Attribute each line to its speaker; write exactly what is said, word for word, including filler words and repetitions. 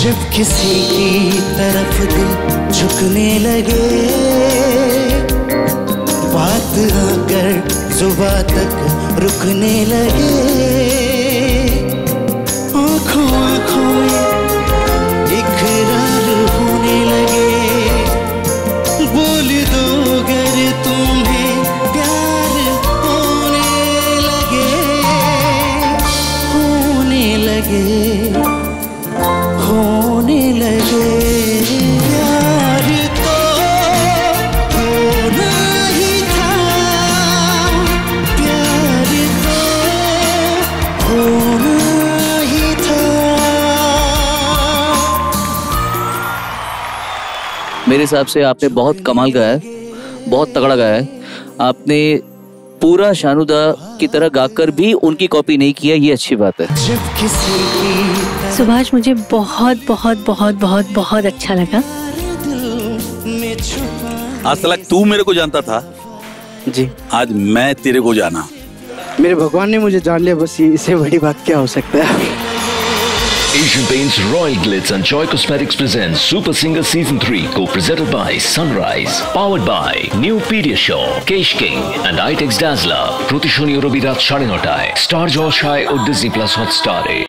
Speaker 1: जब किसी की तरफ दिल झुकने लगे, बात आकर जुबां तक रुकने लगे, आँखों आँखों में इकरार होने लगे, बोल दो अगर तुम्हें प्यार होने लगे, होने लगे, होने लगे। प्यार तो होना ही था, प्यार तो होना ही था।
Speaker 2: मेरे हिसाब से आपने बहुत कमाल गाया है, बहुत तगड़ा गाया है। आपने पूरा शानुदा की तरह गाकर भी उनकी कॉपी नहीं किया, ये अच्छी बात है।
Speaker 3: सुभाष, मुझे बहुत बहुत बहुत बहुत बहुत अच्छा लगा।
Speaker 4: आज तक तू मेरे को जानता था
Speaker 5: जी,
Speaker 4: आज मैं तेरे को जाना।
Speaker 5: मेरे भगवान ने मुझे जान लिया, बस इससे बड़ी बात क्या हो सकता है।
Speaker 6: Asian Paints Royal Glitz and Joy Cosmetics presents Super Singer Season three, co-presented by Sunrise, powered by New Pediasure, Kesh King and iTex Dazzler. প্রতি শনি ও রবি রাত সাড়ে নটায় স্টার জলসায় ও ডিজনি প্লাস হটস্টারে।